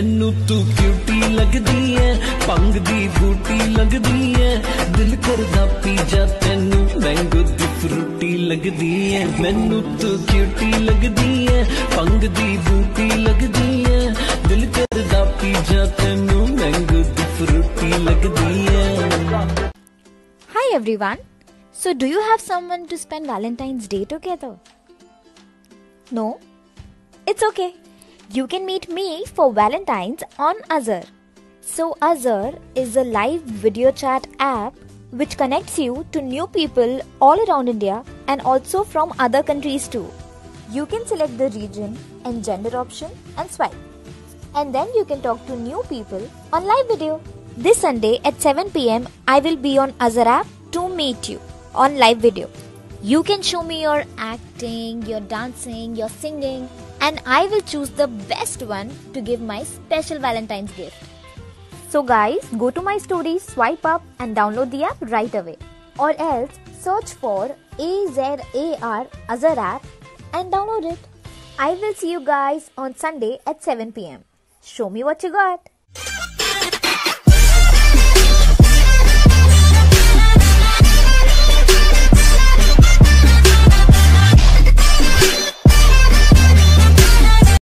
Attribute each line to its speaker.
Speaker 1: मैनू तू क्यूटी लगदी है, भंग दी बूटी लगदी है, दिल करदा पी जा तैनू मैंगो दी फ्रूटी लगदी है। मैनू तू क्यूटी लगदी है, भंग दी बूटी लगदी है, दिल करदा पी जा तैनू मैंगो दी फ्रूटी लगदी है।
Speaker 2: Hi everyone. So do you have someone to spend Valentine's Day together? No? It's okay. You can meet me for Valentine's on Azar. So Azar is a live video chat app which connects you to new people all around India and also from other countries too. You can select the region and gender option and swipe. And then you can talk to new people on live video. This Sunday at 7 p.m. I will be on Azar app to meet you on live video. You can show me your acting, your dancing, your singing, and I will choose the best one to give my special Valentine's gift. So guys, go to my story, swipe up and download the app right away. Or else search for Azar Azar app and download it. I will see you guys on Sunday at 7 p.m. Show me what you got.